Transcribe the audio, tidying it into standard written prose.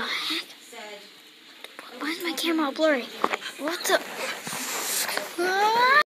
heck? Why is my camera all blurry? What the?